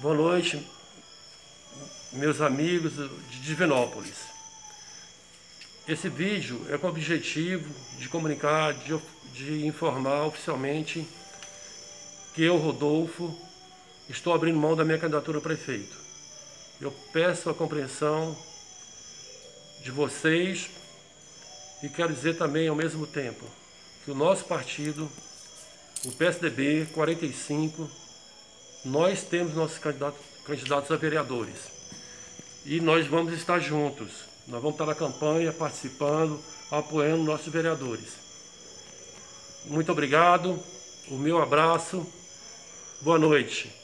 Boa noite, meus amigos de Divinópolis. Esse vídeo é com o objetivo de comunicar, de informar oficialmente que eu, Rodolfo, estou abrindo mão da minha candidatura a prefeito. Eu peço a compreensão de vocês e quero dizer também ao mesmo tempo que o nosso partido, o PSDB 45, nós temos nossos candidatos a vereadores e nós vamos estar juntos. Nós vamos estar na campanha, participando, apoiando nossos vereadores. Muito obrigado, o meu abraço, boa noite.